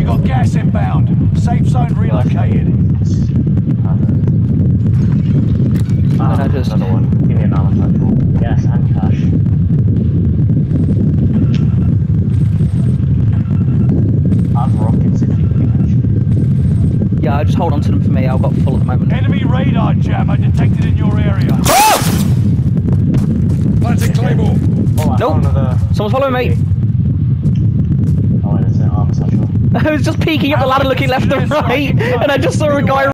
got gas inbound. Safe zone relocated. I just... Another one. Give me an armor satchel. Yes, and cash. I've rockets if you can actually. Yeah, just hold on to them for me. I've got full at the moment. Enemy radar jammer detected in your area. Planting Claymore. Oh, Nope. Someone's following me. Oh, and it's an armor satchel. I was just peeking up the ladder looking left and right, and I just saw a guy